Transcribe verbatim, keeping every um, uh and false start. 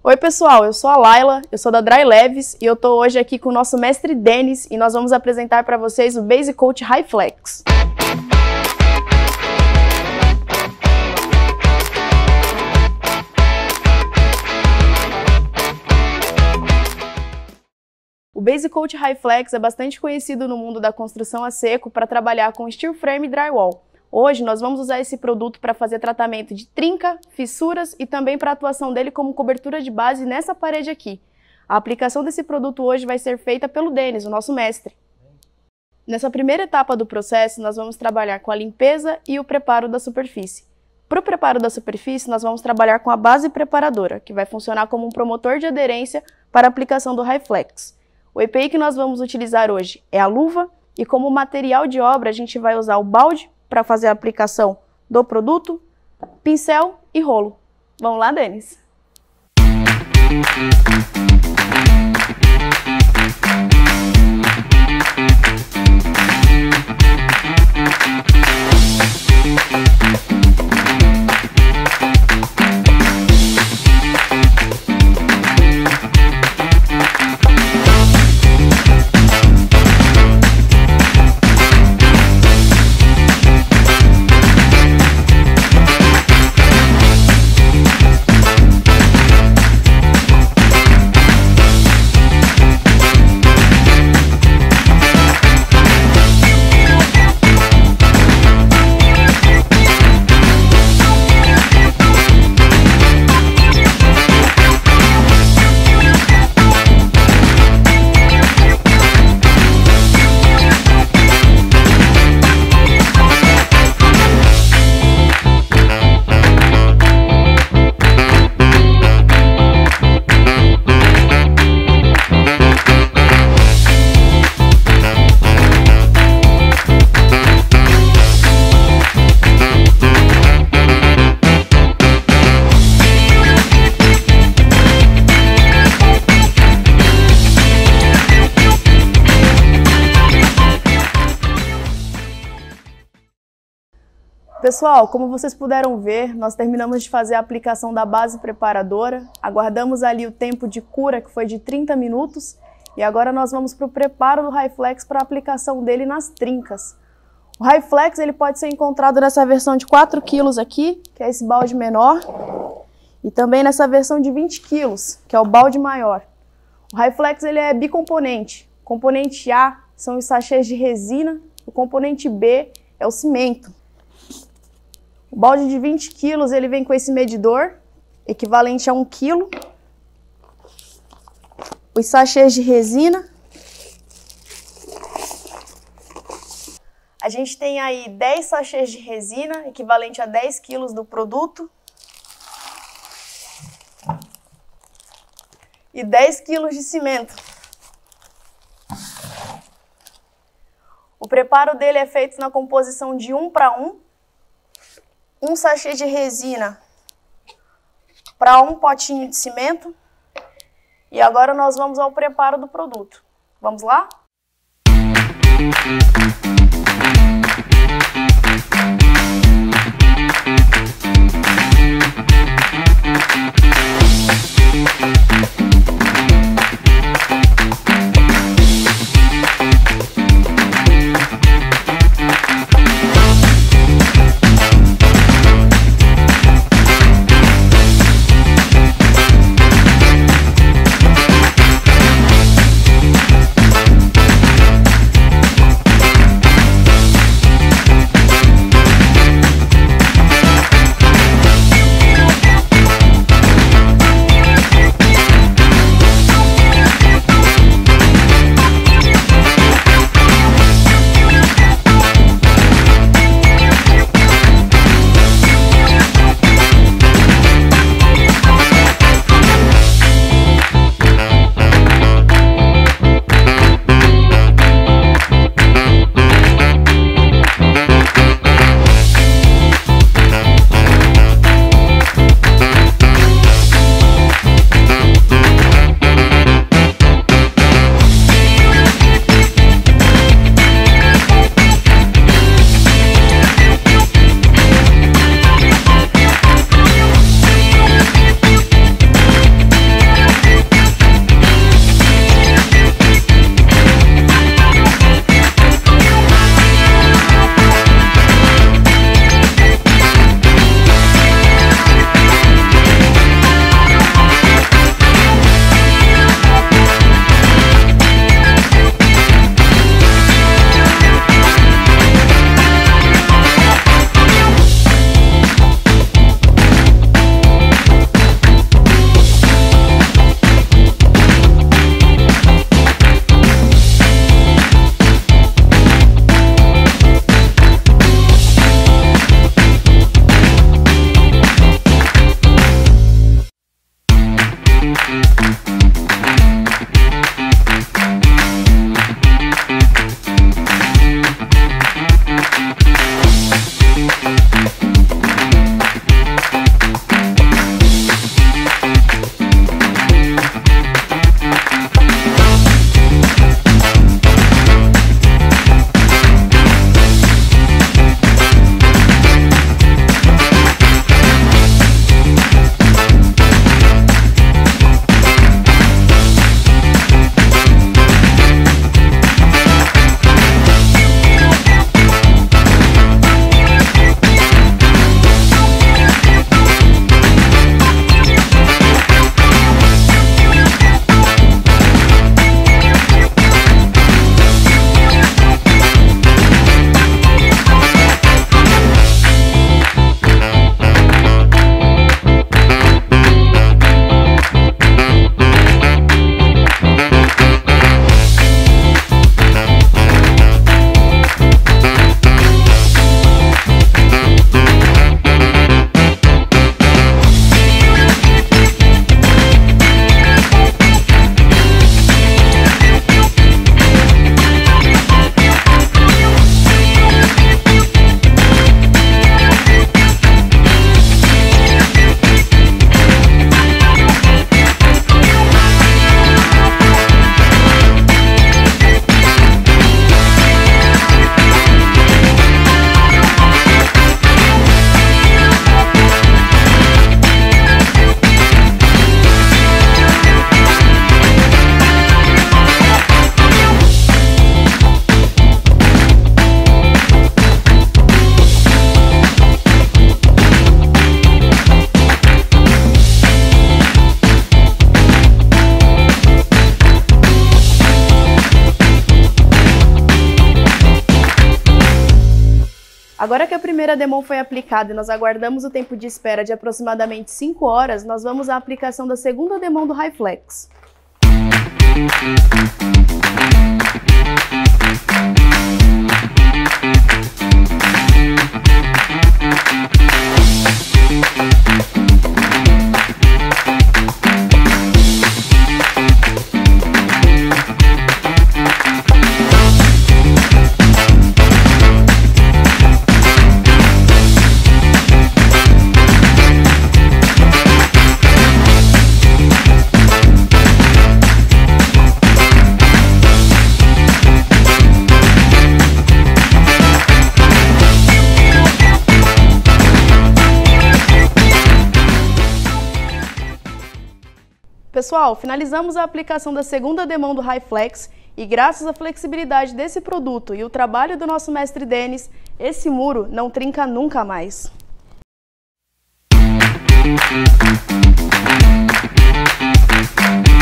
Oi pessoal, eu sou a Laila, eu sou da Dry Leves e eu tô hoje aqui com o nosso mestre Denis e nós vamos apresentar para vocês o Base Coat High Flex. O Base Coat High Flex é bastante conhecido no mundo da construção a seco para trabalhar com steel frame e drywall. Hoje nós vamos usar esse produto para fazer tratamento de trinca, fissuras e também para a atuação dele como cobertura de base nessa parede aqui. A aplicação desse produto hoje vai ser feita pelo Denis, o nosso mestre. Nessa primeira etapa do processo, nós vamos trabalhar com a limpeza e o preparo da superfície. Para o preparo da superfície, nós vamos trabalhar com a base preparadora, que vai funcionar como um promotor de aderência para a aplicação do High Flex. O E P I que nós vamos utilizar hoje é a luva e como material de obra a gente vai usar o balde para fazer a aplicação do produto, pincel e rolo. Vamos lá, Denis? Pessoal, como vocês puderam ver, nós terminamos de fazer a aplicação da base preparadora, aguardamos ali o tempo de cura, que foi de trinta minutos, e agora nós vamos para o preparo do High Flex para a aplicação dele nas trincas. O High Flex ele pode ser encontrado nessa versão de quatro quilos aqui, que é esse balde menor, e também nessa versão de vinte quilos, que é o balde maior. O High Flex ele é bicomponente. O componente A são os sachês de resina, o componente B é o cimento. O balde de vinte quilos ele vem com esse medidor, equivalente a um quilo. Os sachês de resina. A gente tem aí dez sachês de resina, equivalente a dez quilos do produto. E dez quilos de cimento. O preparo dele é feito na composição de um para um. Um sachê de resina para um potinho de cimento. E agora nós vamos ao preparo do produto. Vamos lá? Agora que a primeira demão foi aplicada e nós aguardamos o tempo de espera de aproximadamente cinco horas, nós vamos à aplicação da segunda demão do HyFlex. Pessoal, finalizamos a aplicação da segunda demão do HyFlex e graças à flexibilidade desse produto e o trabalho do nosso mestre Denis, esse muro não trinca nunca mais. We'll be right back.